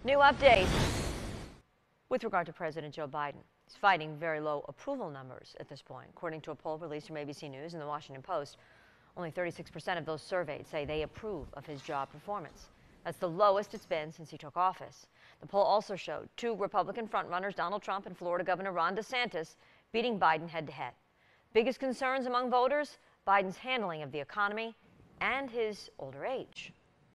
New updates with regard to President Joe Biden. He's fighting very low approval numbers at this point. According to a poll released from ABC News and the Washington Post, only 36% of those surveyed say they approve of his job performance. That's the lowest it's been since he took office. The poll also showed two Republican frontrunners, Donald Trump and Florida Governor Ron DeSantis, beating Biden head-to-head. Biggest concerns among voters, Biden's handling of the economy and his older age.